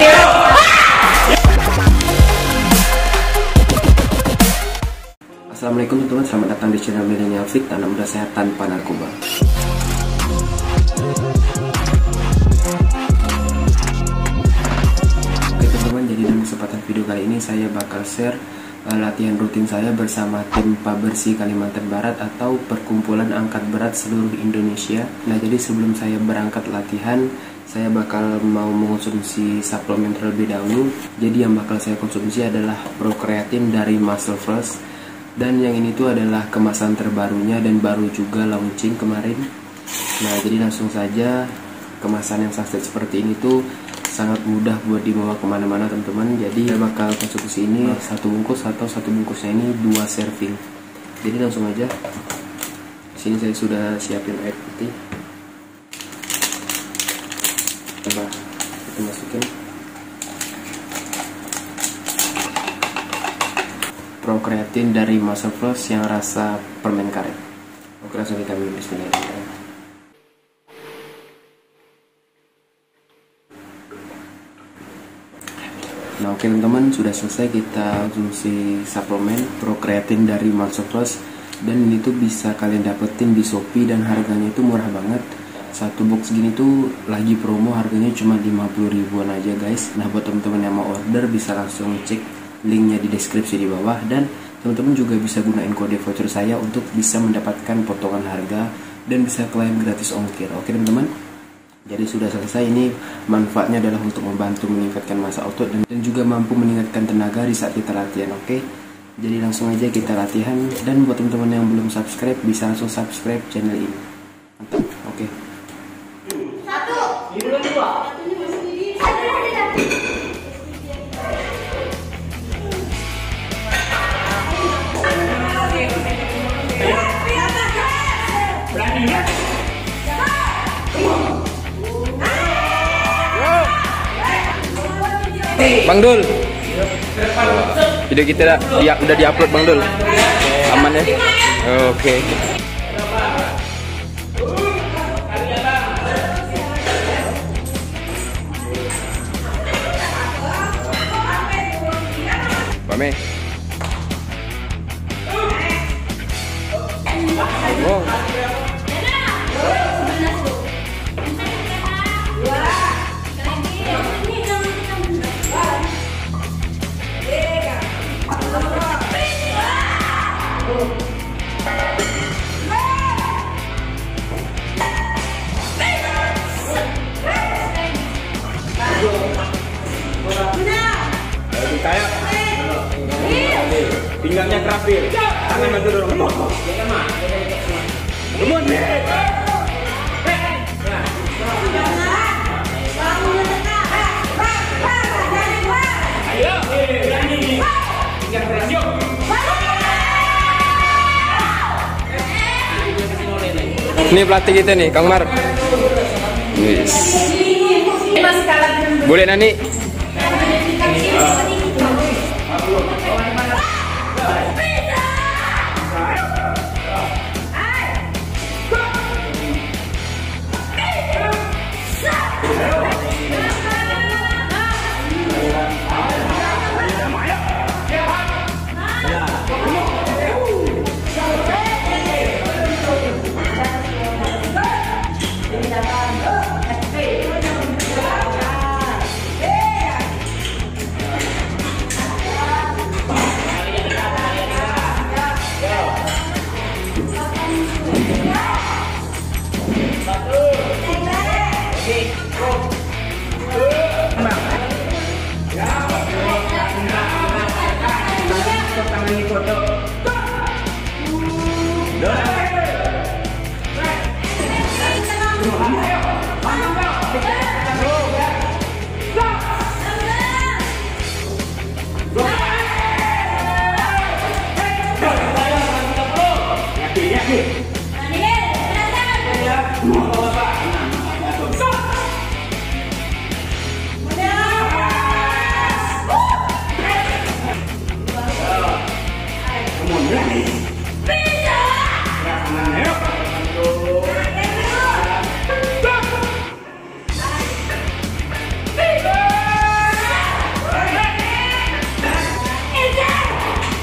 Assalamualaikum teman-teman, selamat datang di channel Millennial Fit, tanam muda sehat tanpa narkoba. Oke teman-teman, jadi dalam kesempatan video kali ini saya bakal share latihan rutin saya bersama tim Pabersi Kalimantan Barat atau Perkumpulan Angkat Berat Seluruh Indonesia. Nah, jadi sebelum saya berangkat latihan, saya bakal mau mengonsumsi suplemen terlebih dahulu. Jadi yang bakal saya konsumsi adalah Procreatine dari Muscle First. Dan yang ini tuh adalah kemasan terbarunya dan baru juga launching kemarin. Nah, jadi langsung saja, kemasan yang sachet seperti ini tuh sangat mudah buat dibawa kemana-mana teman-teman. Jadi saya bakal konsumsi ini satu bungkus atau satu bungkusnya ini 2 serving. Jadi langsung aja. Sini saya sudah siapin air putih. Coba kita masukin Procreatine dari Muscle Plus yang rasa permen karet. Oke, langsung kita minum. Bismillahirrahmanirrahim. Nah, oke teman-teman, sudah selesai kita konsumsi suplemen Procreatine dari Muscle Plus. Dan ini tuh bisa kalian dapetin di Shopee dan harganya itu murah banget. Satu box gini tuh lagi promo, harganya cuma 50 ribuan aja guys. Nah, buat teman-teman yang mau order bisa langsung cek linknya di deskripsi di bawah, dan teman-teman juga bisa gunain kode voucher saya untuk bisa mendapatkan potongan harga dan bisa klaim gratis ongkir. Oke teman-teman, jadi sudah selesai. Ini manfaatnya adalah untuk membantu meningkatkan massa otot dan juga mampu meningkatkan tenaga di saat kita latihan. Oke, jadi langsung aja kita latihan. Dan buat teman-teman yang belum subscribe bisa langsung subscribe channel ini. Mantap. Oke. 1, 2. Bang Dul, video kita udah diupload Bang Dul, aman ya? Oke. Pame. Oh. Kayak pinggangnya kerapil, tangan maju dorong. Gemut. Ayo, berani. Pinggang keras yuk. Ini pelatih kita nih, Kang Mar. Yes. Boleh Nani?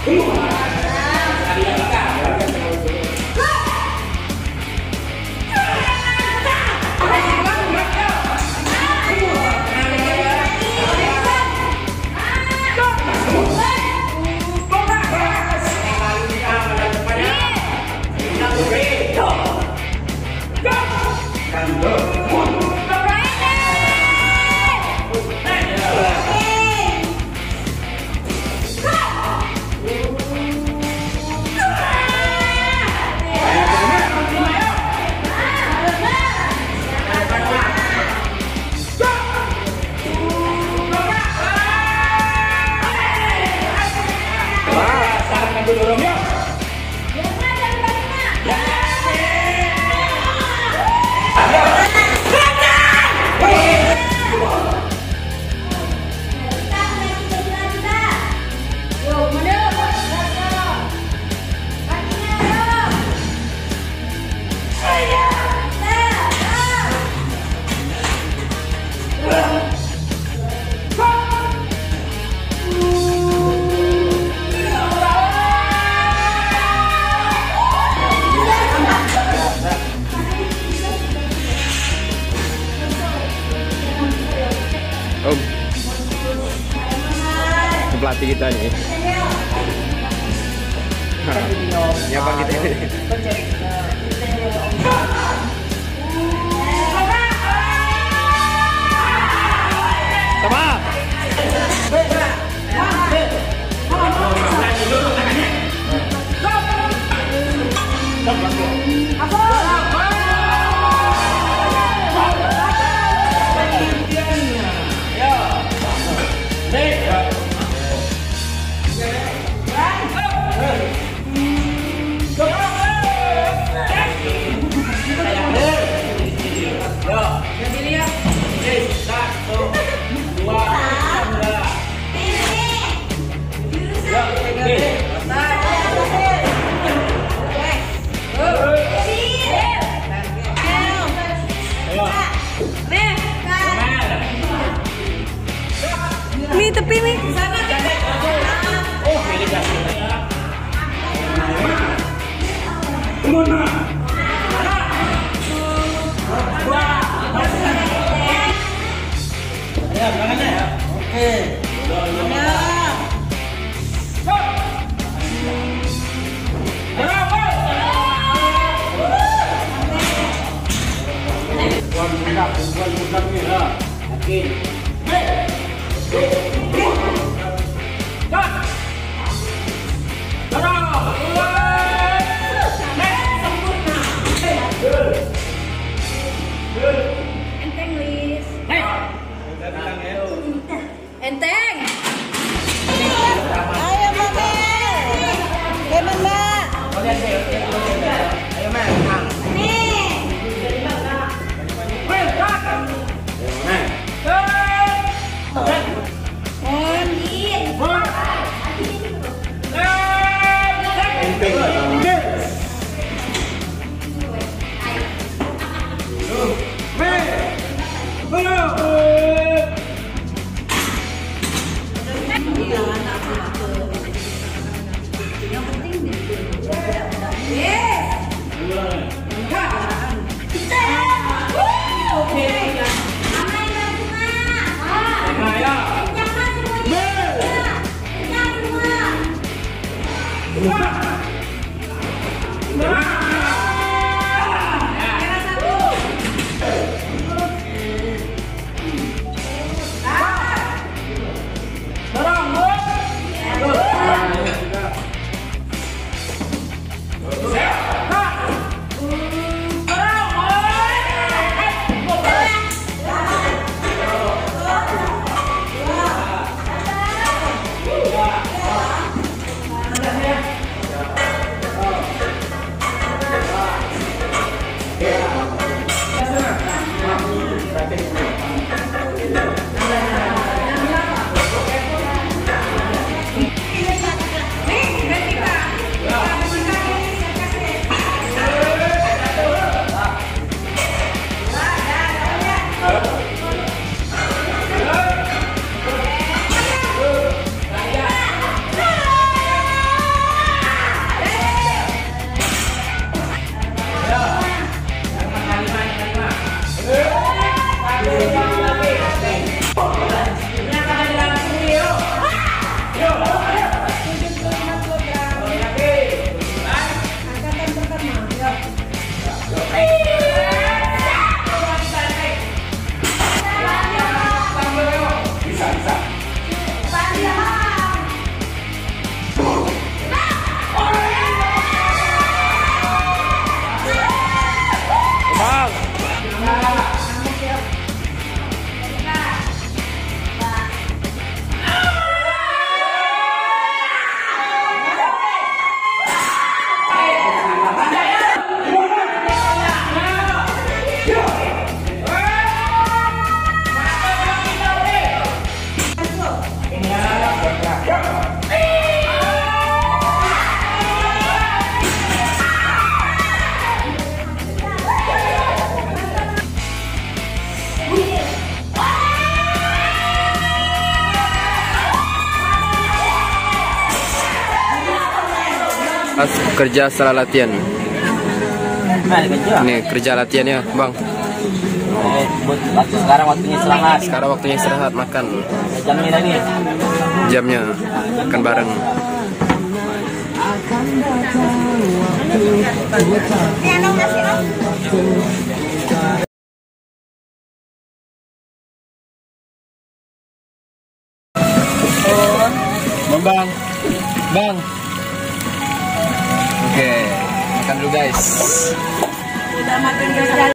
Om, pelatih kita nih. Nyapa kita ini. Tama. Mi tepi mi. Enteng, Lis. Enteng. Ayo, Mama. Hey, Mama. Ayo, Mas. Nih. Kerja setelah latihan. Nih kerja latihannya, Bang. Sekarang waktunya istirahat. Sekarang waktunya istirahat, makan. Jamnya tadi. Jamnya makan bareng. Bang. Bang. Oke, makan dulu guys. Udah makan guys.